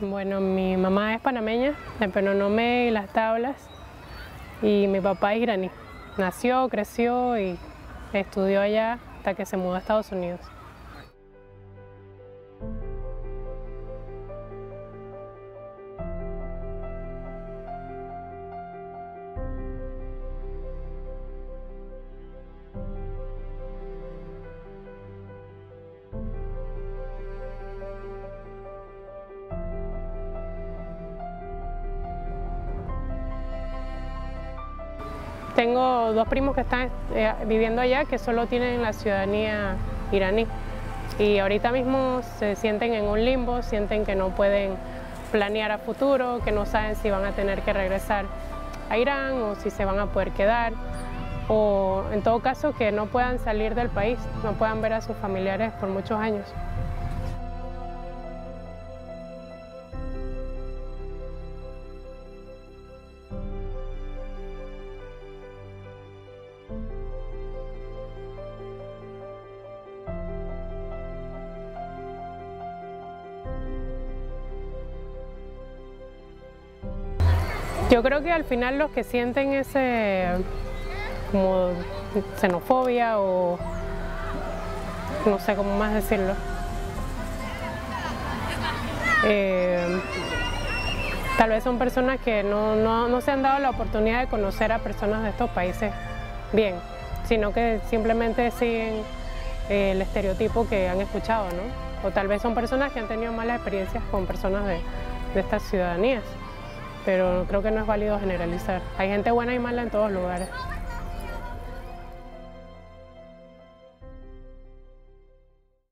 Bueno, mi mamá es panameña, de Penonomé y Las Tablas, y mi papá es iraní. Nació, creció y estudió allá hasta que se mudó a Estados Unidos. Tengo dos primos que están viviendo allá que solo tienen la ciudadanía iraní y ahorita mismo se sienten en un limbo, sienten que no pueden planear a futuro, que no saben si van a tener que regresar a Irán o si se van a poder quedar, o en todo caso que no puedan salir del país, no puedan ver a sus familiares por muchos años. Yo creo que al final los que sienten ese como xenofobia o no sé cómo más decirlo, tal vez son personas que no se han dado la oportunidad de conocer a personas de estos países bien, sino que simplemente siguen el estereotipo que han escuchado, ¿no? O tal vez son personas que han tenido malas experiencias con personas de estas ciudadanías. Pero creo que no es válido generalizar. Hay gente buena y mala en todos lugares.